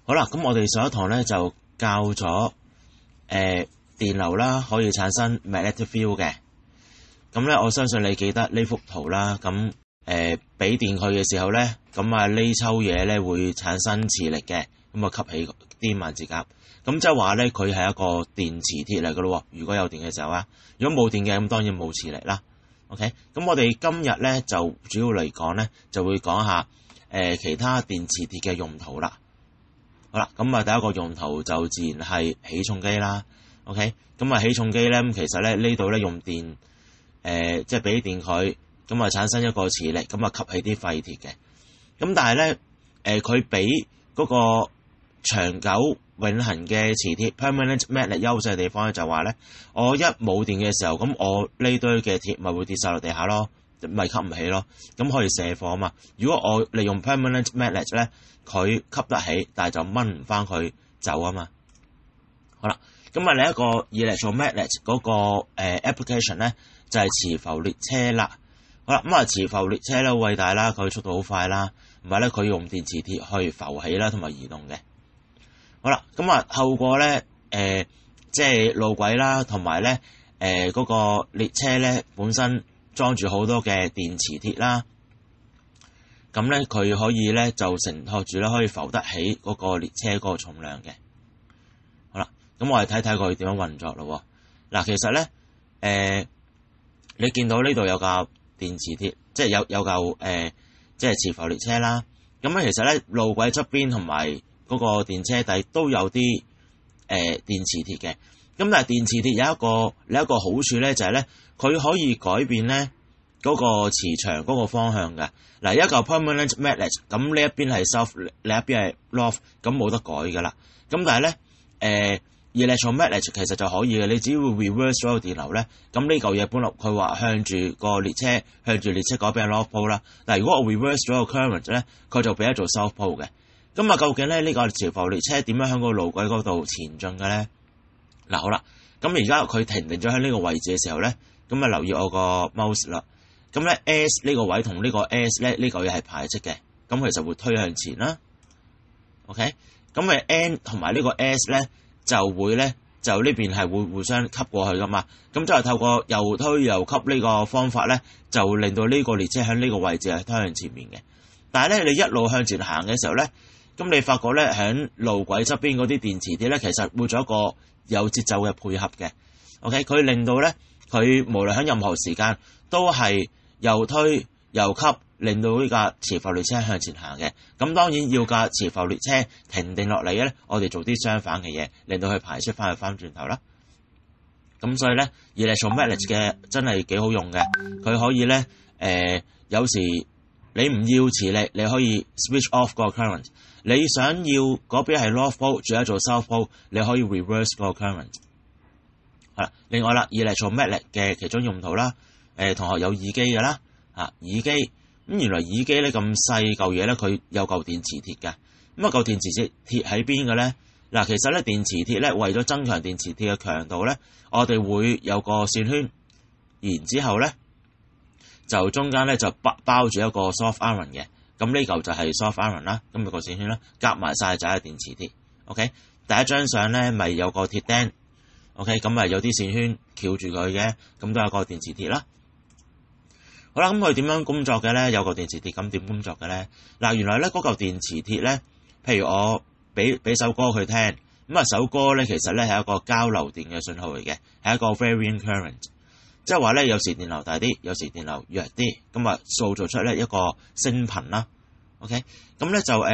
好啦，咁我哋上一堂咧就教咗電流啦，可以產生 magnetic field 嘅。咁咧，我相信你記得呢幅圖啦。咁俾電佢嘅時候咧，咁呢抽嘢咧會產生磁力嘅，咁吸起啲萬字夾。咁即係話咧，佢係一個電磁鐵嚟噶咯。如果有電嘅時候啊，如果冇電嘅，咁當然冇磁力啦。OK，咁我哋今日咧就主要嚟講咧，就會講下其他電磁鐵嘅用途啦。好啦，咁第一個用途就自然係起重機啦。OK，咁起重機咧，咁其實咧呢度咧用電即係俾電佢，咁產生一個磁力，咁吸起啲廢鐵嘅。咁但係咧佢俾嗰個長久永恆嘅磁鐵 permanent magnet 優勢嘅地方咧，就話咧，我一冇電嘅時候，咁我呢堆嘅鐵咪會跌晒落地下咯，咪吸唔起咯，咁可以卸貨啊嘛。如果我利用 permanent magnet 咧，佢吸得起，但係就掹唔翻佢走啊嘛。好啦，咁另一個 electromagnet 嗰個application 咧，就係磁浮列車啦。好啦，咁磁浮列車咧好偉大啦，佢速度好快啦，唔係咧佢用電磁鐵去浮起啦，同埋移動嘅。好啦，咁透過咧即係路軌啦，同埋咧嗰個列車咧本身裝住好多嘅電磁鐵啦，咁咧佢可以咧就承托住咧可以浮得起嗰個列車嗰個重量嘅。好啦，咁我哋睇睇佢點樣運作咯。嗱，其實咧你見到呢度有架電磁鐵，即係有嚿即係磁浮列車啦。咁咧其實咧路軌側邊同埋嗰個電車底都有啲電磁鐵嘅。咁但係電磁鐵有一個好處咧，就係咧佢可以改變咧嗰個磁場嗰個方向嘅。嗱，一嚿 permanent magnet， 咁呢一邊係 south， 另一邊係 north， 咁冇得改噶啦。咁但係咧electromagnet 其實就可以嘅，你只要 reverse 咗個電流咧，咁呢嚿嘢本來佢話向住列車改變 north pole啦。但係如果我 reverse 咗個 current 咧，佢就變咗做 south pole 嘅。咁究竟咧呢個磁浮列車點樣喺個路軌嗰度前進嘅咧？嗱，好啦，咁而家佢停定咗喺呢個位置嘅時候咧，咁留意我個 mouse 啦。咁咧 S 呢個位同呢個 S 咧呢嚿嘢係排斥嘅，咁其實會推向前啦。OK， 咁N 同埋呢個 S 咧就會咧就呢邊係會互相吸過去噶嘛。咁即係透過又推又吸呢個方法咧，就會令到呢個列車喺呢個位置係推向前面嘅。但係咧你一路向前行嘅時候咧，咁你發覺咧喺路軌側邊嗰啲電磁鐵咧，其實會做一個有節奏嘅配合嘅。OK， 佢令到咧佢無論喺任何時間都係又推又吸，令到呢架磁浮列車向前行嘅。咁當然要架磁浮列車停定落嚟咧，我哋做啲相反嘅嘢，令到佢排出翻轉頭啦。咁所以咧 electromagnet 嘅真係幾好用嘅。佢可以咧有時你唔要磁力，你可以 switch off 個 current。你想要嗰邊係 north pole， 轉咗做 south pole， 你可以 reverse 個 current。好啦，另外啦 electromagnet 嘅其中用途啦，同學有耳機嘅啦，耳機，咁原來耳機咧咁細嚿嘢咧，佢有嚿電磁鐵嘅。咁嚿電磁鐵喺邊嘅咧？嗱，其實咧電磁鐵咧為咗增強電磁鐵嘅強度咧，我哋會有個線圈，然之後咧就中間咧就包住一個 soft iron 嘅。咁呢嚿就係 soft iron 啦，咁個線圈啦，夾埋晒就係電磁鐵。OK， 第一張相咧咪有個鐵釘。OK， 咁有啲線圈翹住佢嘅，咁都有個電磁鐵啦。好啦，咁佢點樣工作嘅咧？有個電磁鐵咁點工作嘅咧？嗱，原來咧嗰嚿電磁鐵咧，譬如我俾首歌佢聽，咁首歌咧其實咧係一個交流電嘅信號嚟嘅，係一個 varying current， 即係話咧有時電流大啲，有時電流弱啲，咁塑造出咧一個聲頻啦。OK， 咁咧就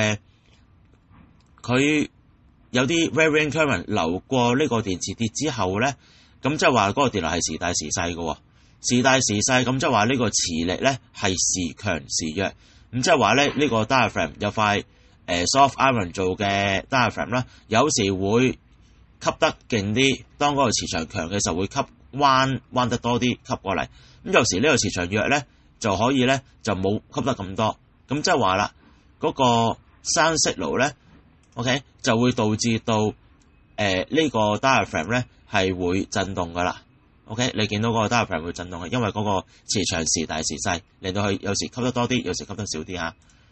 佢有啲 varying current 流過呢個電磁鐵之後咧，咁即係話嗰個電流係時大時細嘅，時大時細，咁即係話呢個磁力咧係時強時弱，咁即係話咧呢個 diaphragm 有塊soft iron 做嘅 diaphragm 啦，有時會吸得勁啲，當嗰個磁場強嘅時候會彎得多啲吸過嚟，咁有時呢個磁場弱咧就可以咧就冇吸得咁多，咁即係話啦嗰個 sound signal 咧 OK 就會導致到呢個 diaphragm 咧係會震動噶啦。OK， 你見到嗰個 diaphragm 會震動嘅，因為嗰個磁場時大時細，令到佢有時吸得多啲，有時吸得少啲嚇。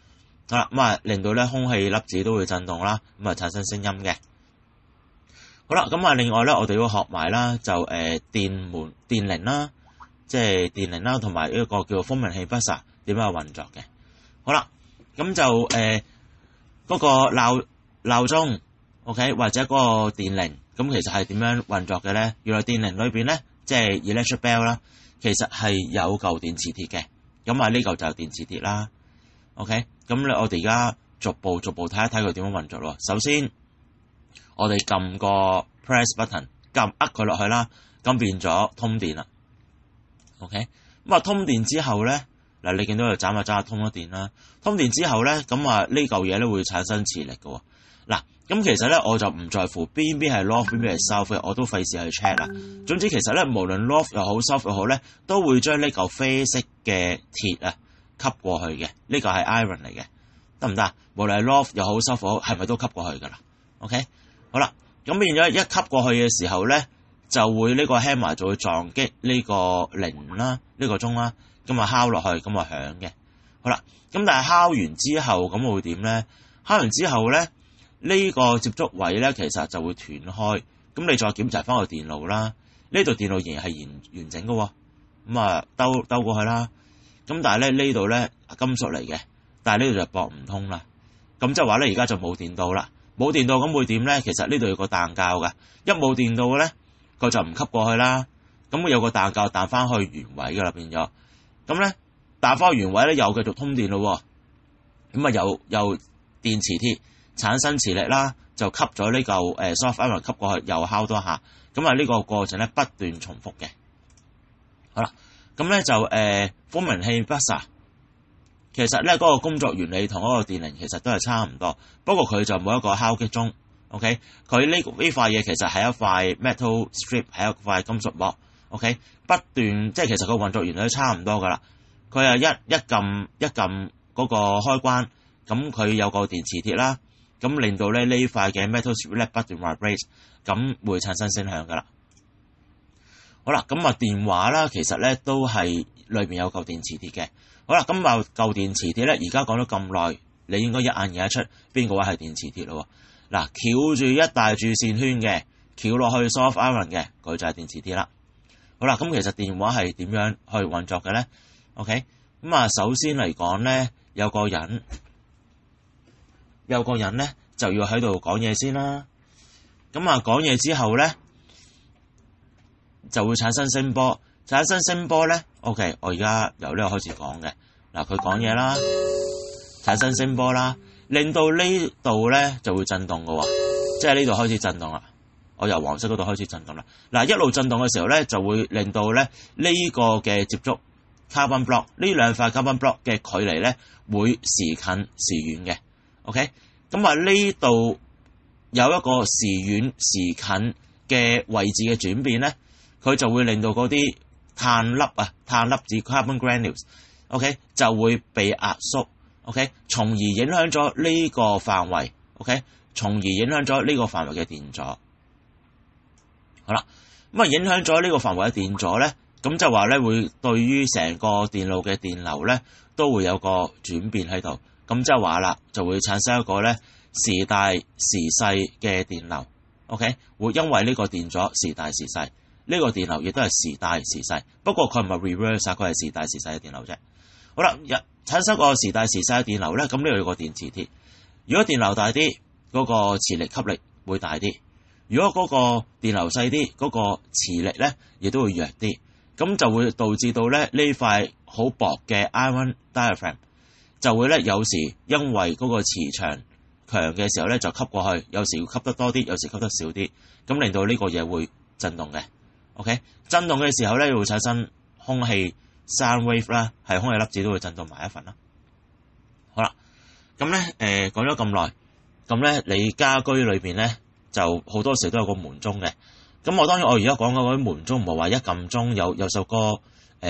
好啦，咁啊令到咧空氣粒子都會震動啦，咁啊產生聲音嘅。好啦，咁啊另外咧我哋要學埋啦，就電鈴啦，即係電鈴啦，同埋一個叫做風鳴器 buzzer 點樣運作嘅。好啦，咁就嗰個鬧鐘 OK 或者嗰個電鈴，咁其實係點樣運作嘅咧？原來電鈴裏邊咧，即係 electric bell 啦，其實係有嚿電磁鐵嘅。咁啊呢嚿就係電磁鐵啦。OK， 咁咧我哋而家逐步睇一睇佢點樣運作咯。首先我哋撳個 press button， 撳佢落去啦，咁變咗通電啦。OK， 咁啊通電之後咧，嗱你見到佢眨下通咗電啦。通電之後咧，咁啊呢嚿嘢咧會產生磁力嘅。嗱，咁其實咧我就唔在乎邊係 north 邊係 south， 我都費事去 check 啦。總之其實咧無論 north 又好 south 又好咧，都會將呢嚿啡色嘅鐵啊吸過去嘅。呢嚿係 iron 嚟嘅，得唔得？無論係 north 又好 south 又好，係咪都吸過去噶啦 ？OK， 好啦，咁變咗一吸過去嘅時候咧，就會呢個 hammer 就會撞擊呢個鈴啦，呢個鐘啦，咁啊敲落去，咁啊響嘅。好啦，咁但係敲完之後咁會點咧？敲完之後咧，呢個接觸位咧其實就會斷開，咁你再檢查翻個電路啦，呢度電路仍然係完整嘅，咁啊兜過去啦。咁但係咧呢度咧金屬嚟嘅，但係呢度就駁唔通啦。咁即係話咧而家就冇電到啦，冇電到咁會點咧？其實呢度有個彈膠嘅，一冇電到咧，佢就唔吸過去啦。咁有個彈膠彈翻去原位噶啦，變咗。咁咧彈翻去原位咧又繼續通電咯。咁啊又電磁鐵產生磁力啦，就吸咗呢嚿soft iron 吸過去，又敲多下。咁啊呢個過程咧不斷重複嘅。好啦，咁咧就風鳴器 buzzer。其實咧嗰個工作原理同嗰個電鈴其實都係差唔多，不過佢就冇一個敲擊鐘。OK， 佢呢塊嘢其實係一塊 metal strip， 係一塊金屬膜。OK， 不斷即係其實個運作原理都差唔多噶啦。佢係一撳嗰個開關，咁佢有個電磁鐵啦，咁令到咧呢塊嘅 metal strip 咧不斷 vibrate， 咁會產生聲響噶啦。好啦，咁啊電話啦，其實咧都係裏邊有嚿電磁鐵嘅。好啦，咁啊嚿電磁鐵咧，而家講咗咁耐，你應該一眼認得出邊個位係電磁鐵咯。嗱，翹住一大柱線圈嘅，翹落去 soft iron 嘅，佢就係電磁鐵啦。好啦，咁其實電話係點樣去運作嘅咧 ？OK， 咁啊首先嚟講咧，有個人咧就要喺度講嘢先啦。咁啊講嘢之後咧，就會產生聲波。產生聲波咧 ，OK， 我而家由呢個開始講嘅。嗱，佢講嘢啦，產生聲波啦，令到呢度咧就會震動嘅喎，即係呢度開始震動啦。我由黃色嗰度開始震動啦。嗱，一路震動嘅時候咧，就會令到咧呢個嘅接觸 carbon block 呢兩塊 carbon block 嘅距離咧會時近時遠嘅。OK， 咁啊呢度有一個時遠時近嘅位置嘅轉變咧，佢就會令到嗰啲碳粒子 carbon granules，OK， 就會被壓縮 ，OK， 從而影響咗呢個範圍 ，OK， 從而影響咗呢個範圍嘅電阻。好啦，咁啊影響咗呢個範圍嘅電阻咧，咁就話咧會對於成個電路嘅電流咧都會有個轉變喺度，咁即係話啦，就會產生一個咧時大時細嘅電流 ，OK， 會因為呢個電阻時大時細。呢個電流亦都係時大時細，不過佢唔係 reverse， 佢係時大時細嘅電流啫。好啦，產生個時大時細嘅電流咧，咁呢度有個電磁鐵。如果電流大啲，嗰個磁力吸力會大啲；如果嗰個電流細啲，嗰個磁力咧亦都會弱啲。咁就會導致到咧呢塊好薄嘅 iron diaphragm 就會咧有時因為嗰個磁場強嘅時候咧就吸過去，有時會吸得多啲，有時吸得少啲，咁令到呢個嘢會震動嘅。OK， 震動嘅時候咧，會產生空氣 sound wave 啦，係空氣粒子都會震動埋一份啦。好啦，咁咧講咗咁耐，咁咧你家居裏邊咧就好多時都有個門鐘嘅。咁我當然我而家講嘅嗰啲門鐘唔係話一撳鐘有首歌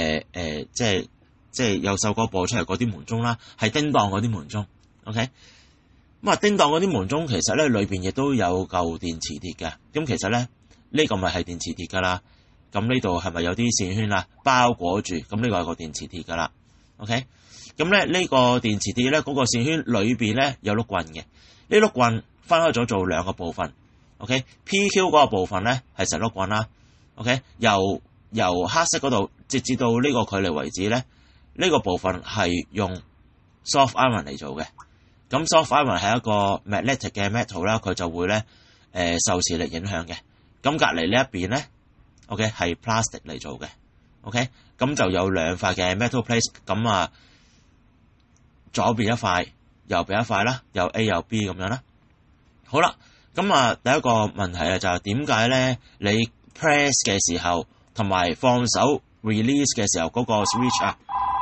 即係有首歌播出嚟嗰啲門鐘啦，係叮當嗰啲門鐘。OK， 咁啊叮當嗰啲門鐘其實咧裏邊亦都有嚿電磁鐵嘅。咁其實咧呢個咪係電磁鐵㗎啦。咁呢度係咪有啲線圈啊包裹住？咁呢個係個電磁鐵㗎啦。 OK， 咁咧呢個電磁鐵咧嗰個線圈裏邊咧有碌棍嘅，呢碌棍分開咗做兩個部分。OK，PQ 嗰個部分咧係成碌棍啦。OK， 由黑色嗰度直至到呢個距離為止咧，呢個部分係用 soft iron 嚟做嘅。咁 soft iron 係一個 magnetic 嘅 metal 啦，佢就會咧受磁力影響嘅。咁隔離呢一邊咧 ，OK 係 plastic 嚟做嘅。OK， 咁就有兩塊嘅 metal plate， 咁啊左邊一塊，右邊一塊啦，有 A 有 B 咁樣啦。好啦，咁啊第一個問題啊就係點解咧你 press 嘅時候同埋放手 release 嘅時候嗰個 switch 啊，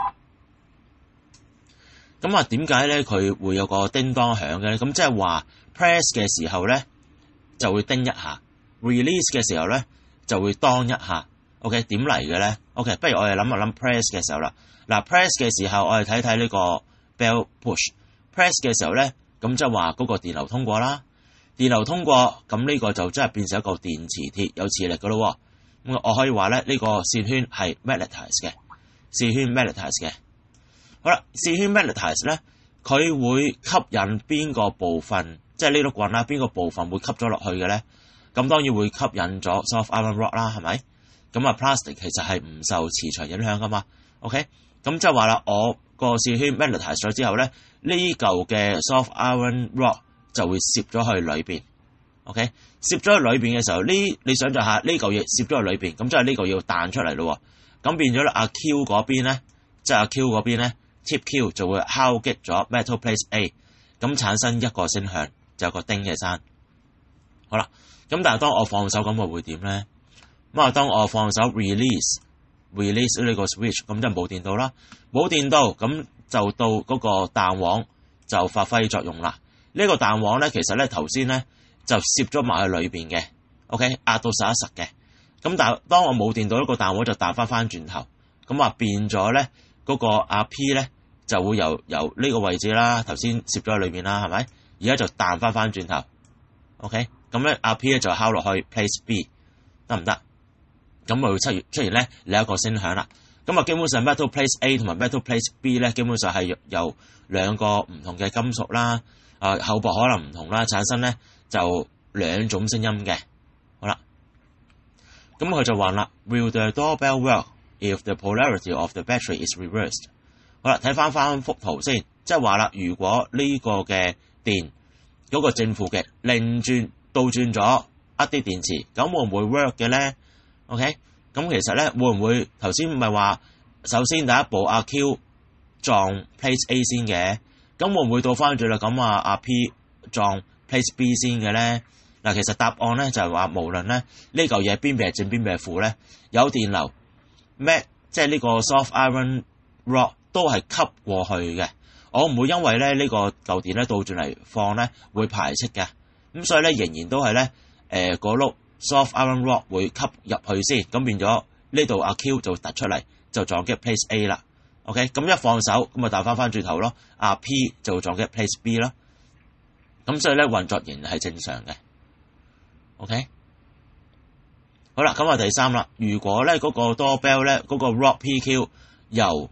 咁啊點解咧佢會有個叮當響嘅咧？咁即係話 press 嘅時候咧就會叮一下 ，release 嘅時候咧就會當一下。OK， 點嚟嘅咧 ？OK， 不如我哋諗一諗 press 嘅時候啦。嗱 press 嘅時候，我哋睇睇呢個 bell push。press 嘅時候咧，咁即係話嗰個電流通過啦。電流通過，咁呢個就真係變成一個電磁鐵，有磁力噶咯。咁我可以話咧，呢個線圈係 magnetize 嘅，線圈 magnetize 嘅。好啦，線圈 magnetize 咧，佢會吸引邊個部分，即係呢碌棍啦，邊個部分會吸咗落去嘅咧？咁當然會吸引咗 soft iron rod 啦，係咪？咁啊 plastic 其實係唔受磁場影響噶嘛。OK， 咁即係話啦，我個線圈 magnetize 咗之後咧，呢嚿嘅 soft iron rod 就會攝咗去裏邊。OK， 攝咗去裏邊嘅時候，你想象下呢嚿嘢攝咗去裏邊，咁即係呢個要彈出嚟咯。咁變咗咧，阿 Q 嗰邊咧，即係阿 Q 嗰邊咧 ，tip Q 就會敲擊咗 metal plate A， 咁產生一個聲響，就有個叮嘅聲。好啦，咁但係當我放手咁，我會點咧？咁啊，當我放手 release 呢個 switch， 咁就冇電到啦，冇電到，咁就到嗰個彈簧就發揮作用啦。呢個彈簧咧，其實咧頭先咧就攝咗埋去裏邊嘅 ，OK， 壓到實一實嘅。咁但係當我冇電到呢個彈簧就彈翻轉頭，咁啊變咗咧嗰個阿 P 咧就會由呢個位置啦，頭先攝咗喺裏邊啦，係咪？而家就彈翻轉頭 ，OK， 咁咧阿 P 咧就敲落去 place B， 得唔得？咁咪會出現咧另一個聲響啦。咁啊基本上 metal plate A 同埋 metal plate B 咧，基本上係由兩個唔同嘅金屬啦，厚薄可能唔同啦，產生咧就兩種聲音嘅。好啦，咁佢就話啦 ，Will the doorbell work if the polarity of the battery is reversed？ 好啦，睇翻幅圖先，即係話啦，如果呢個嘅電嗰個正負極倒轉咗一啲電池，咁會唔會 work 嘅咧？ OK， 咁其實咧會唔會頭先唔係話首先第一步阿 Q 撞 place A 先嘅，咁會唔會倒翻轉啦？咁阿 P 撞 place B 先嘅咧？嗱，其實答案咧就係話無論咧呢嚿嘢邊邊係正邊邊係負咧，有電流即係呢個 soft iron rod 都係吸過去嘅。我唔會因為咧呢個舊電咧倒轉嚟放咧會排斥嘅，咁所以咧仍然都係咧嗰碌soft iron rod 會吸入去先，咁變咗呢度阿 Q 就突出嚟，就撞擊 place A 啦。OK， 咁一放手咁咪彈翻轉頭咯，阿 P 就撞擊 place B 啦。咁所以咧運作仍然係正常嘅。OK， 好啦，咁啊第三啦，如果咧嗰個 doorbell 咧嗰個 rod PQ 由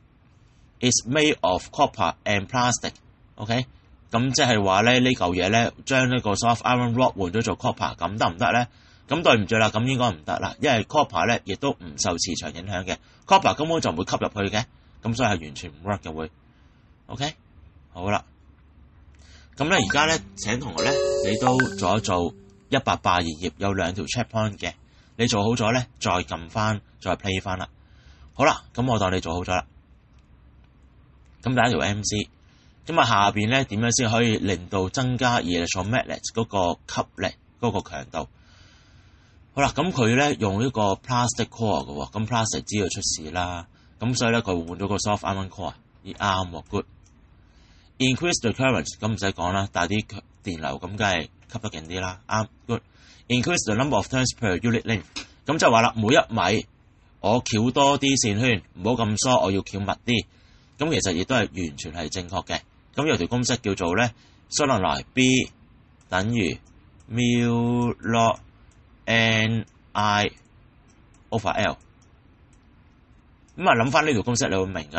is made of copper and plastic。OK， 咁即係話咧呢嚿嘢咧將呢個 soft iron rod 換咗做 copper， 咁得唔得咧？咁對唔住啦，咁應該唔得啦，因為 copper 咧亦都唔受磁場影響嘅 ，copper 根本就唔會吸入去嘅，咁所以係完全唔 work 嘅會。OK， 好啦，咁咧而家咧請同學咧你都做一做182頁有兩條 check point 嘅，你做好咗咧再撳翻再 play 翻啦。好啦，咁我當你做好咗啦。咁第一條 MC， 咁啊下邊咧點樣先可以令到增加 electromagnet 嗰個吸力嗰個強度？好啦，咁佢咧用呢個 plastic core 嘅喎，咁 plastic 知道出事啦，咁所以咧佢換咗個 soft iron core， 啱喎 good。Increase the current， 咁唔使講啦，大啲電流咁梗係吸得勁啲啦，啱 good。Increase the number of turns per unit length， 咁就話啦，每一米我翹多啲線圈，唔好咁疏，我要翹密啲。咁其實亦都係完全係正確嘅。咁有條公式叫做咧 solenoid B 等於 mu log N I over L。咁啊諗翻呢條公式你會明噶啦。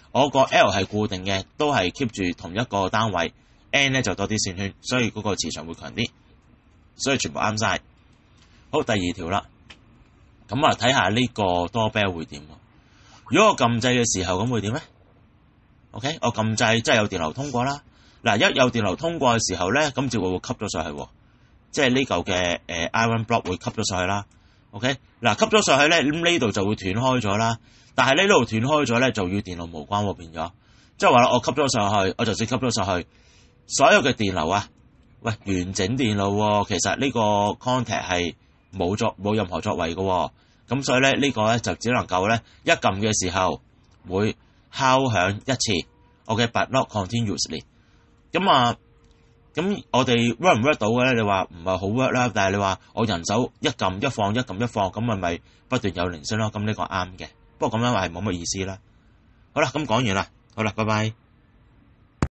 我個 L 係固定嘅，都係 keep 住同一個單位 ，N 咧就多啲線圈，所以嗰個磁場會強啲，所以全部啱晒。好，第二條啦，咁啊睇下呢個 doorbell 會點。如果我撳掣嘅時候咁會點咧 ？OK， 我撳掣即係有電流通過啦。嗱，一有電流通過嘅時候咧，咁就會吸咗上去，即係呢嚿嘅iron block 會吸咗上去啦。OK， 嗱吸咗上去咧，咁呢度就會斷開咗啦。但係呢度斷開咗咧，就與電路無關喎，變咗。即係話啦，我吸咗上去，我就算吸咗上去，所有嘅電流啊，喂，完整電路喎，其實呢個 contact 係冇任何作為嘅喎。咁所以咧，呢個咧就只能夠咧一撳嘅時候會敲響一次。OK，but not continuously。咁我哋 work 唔 work 到嘅咧？你話唔係好 work 啦，但係你話我人手一撳一放一撳一放，咁咪不斷有鈴聲咯。咁呢個啱嘅，不過咁樣係冇乜意思啦。好啦，咁講完啦，好啦，拜拜。